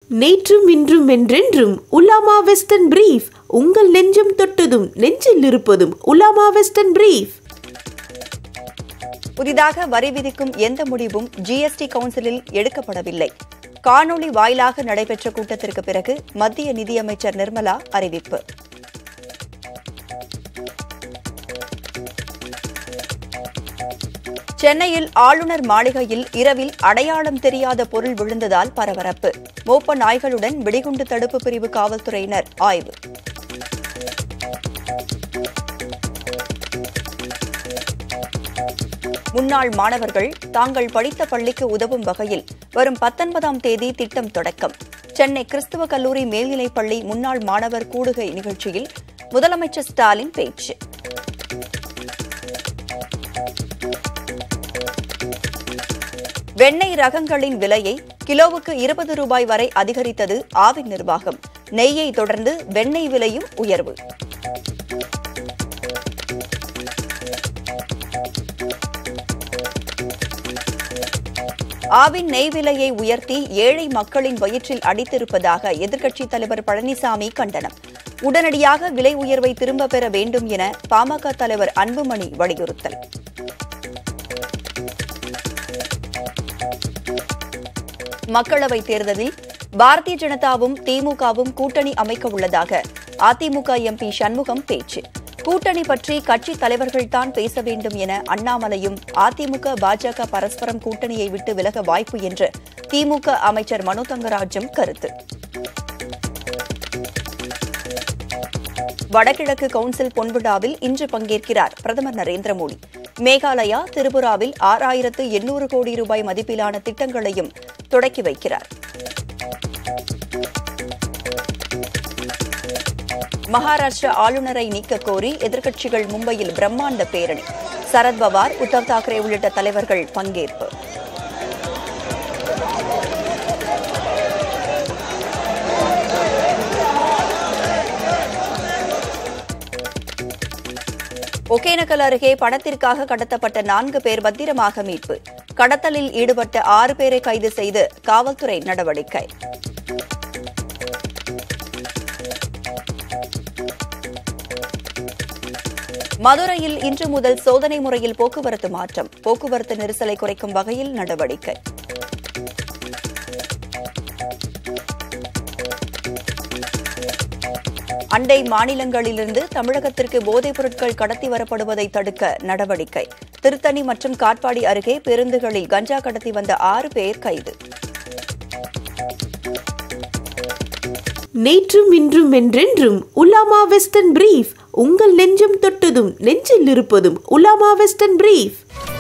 நேற்றும் இன்றும் என்றென்றும் உலாமா வெஸ்டர்ன் பிரீஃப் உங்கள் நெஞ்சம் தொட்டதும் நெஞ்சில் இருப்பதும் உலாமா வெஸ்டர்ன் பிரீஃப். புதிதாக வரி விதிக்கும் எந்த முடிவும் ஜிஎஸ்டி கவுன்சிலில் எடுக்கப்படவில்லை. காணொலி வாயிலாக நடைபெற்ற கூட்டத்திற்கு பிறகு மத்திய நிதியமைச்சர் நிர்மலா அறிவிப்பு. சென்னையில் ஆளுநர் மாளிகையில் இரவில் அடையாளம் தெரியாத பொருள் விழுந்ததால் பரபரப்பு. மோப்ப நாய்களுடன் வெடிகுண்டு தடுப்பு பிரிவு காவல்துறையினர் ஆய்வு. முன்னாள் மாணவர்கள் தாங்கள் படித்த பள்ளிக்கு உதவும் வகையில் வரும் 19ஆம் தேதி திட்டம் தொடக்கம். சென்னை கிறிஸ்துவ கல்லூரி மேல்நிலைப் பள்ளி முன்னாள் மாணவர் கூடுகை நிகழ்ச்சியில் முதலமைச்சர் ஸ்டாலின் பேச்சு. வெண்ணெய் ரகங்களின் விலையை கிலோவுக்கு 20 ரூபாய் வரை அதிகரித்தது ஆவின் நிர்வாகம். நெய்யை தொடர்ந்து வெண்ணெய் விலையும் உயர்வு. ஆவின் நெய் விலையை உயர்த்தி ஏழை மக்களின் வயிற்றில் அடித்திருப்பதாக எதிர்க்கட்சித் தலைவர் பழனிசாமி கண்டனம். உடனடியாக விலை உயர்வை திரும்பப் பெற வேண்டும் என பாமக தலைவர் அன்புமணி வலியுறுத்தல். மக்களவைத் தேர்தலில் பாரதிய ஜனதாவும் திமுகவும் கூட்டணி அமைக்க உள்ளதாக அதிமுக எம்பி சண்முகம் பேச்சு. கூட்டணி பற்றி கட்சித் தலைவர்கள்தான் பேச வேண்டும் என அண்ணாமலையும் அதிமுக பாஜக பரஸ்பரம் கூட்டணியை விட்டு விலக வாய்ப்பு என்று திமுக அமைச்சர் மனோ தங்கராஜும் கருத்து. வடகிழக்கு கவுன்சில் பொன்விழாவில் இன்று பங்கேற்கிறார் பிரதமர் நரேந்திர மோடி. மேகாலயா, திரிபுராவில் 6800 கோடி ரூபாய் மதிப்பிலான திட்டங்களையும் தொடக்கி வைக்கிறார். மகாராஷ்டிரா ஆளுநரை நீக்க கோரி எதிர்க்கட்சிகள் மும்பையில் பிரம்மாண்ட பேரணி. சரத்பவார், உத்தவ் தாக்கரே உள்ளிட்ட தலைவர்கள் பங்கேற்பு. ஒகேனக்கல் அருகே பணத்திற்காக கடத்தப்பட்ட 4 பேர் பத்திரமாக மீட்பு. கடத்தலில் ஈடுபட்ட 6 பேரை கைது செய்து காவல்துறை நடவடிக்கை. மதுரையில் இன்று முதல் சோதனை முறையில் போக்குவரத்து மாற்றம். போக்குவரத்து நெரிசலை குறைக்கும் வகையில் நடவடிக்கை. அண்டை மாநிலங்களிலிருந்து தமிழகத்திற்கு போதைப் பொருட்கள் கடத்தி வரப்படுவதை தடுக்க நடவடிக்கை. திருத்தணி மற்றும் காட்பாடி அருகே பேருந்துகளில் கஞ்சா கடத்தி வந்த 6 பேர் கைது. நேற்றும் இன்றும் என்றென்றும் உலாமா வெஸ்டர்ன் பிரீஃப் உங்கள் நெஞ்சம் தொட்டதும் நெஞ்சில் இருப்பதும் உலாமா வெஸ்டர்ன் பிரீஃப்.